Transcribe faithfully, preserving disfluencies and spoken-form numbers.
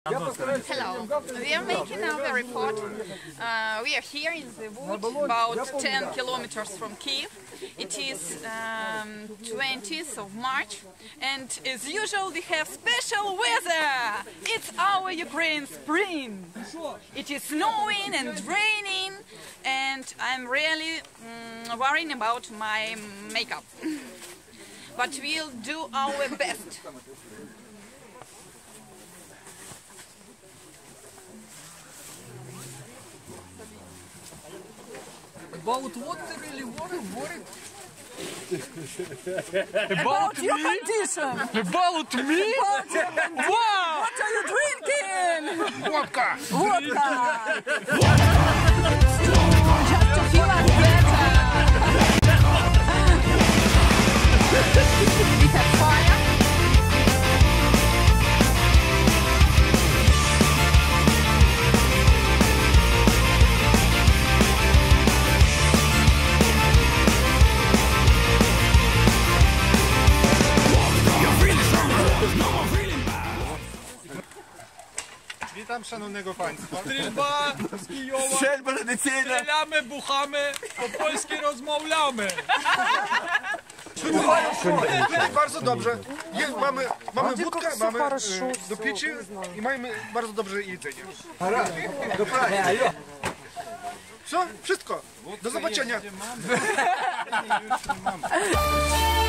Hello, we are making our report. Uh, we are here in the wood, about ten kilometers from Kiev. It is um, twentieth of March, and as usual we have special weather. It's our Ukraine spring. It is snowing and raining, and I'm really um, worrying about my makeup. But we'll do our best. About what they really worry, worried? About, about your condition! About me? About your condition. Wow! What are you drinking? Vodka! Vodka! Just to feel us better! We have fire. Witam szanownego państwa. Strzelba z Kijowa. Strzelba tradycyjna. Strzelamy, buchamy, po polsku rozmawiamy. Bardzo dobrze. Jest, mamy mamy wódkę, mamy e, do picia i mamy bardzo dobrze jedzenie. Co? Wszystko. Do zobaczenia.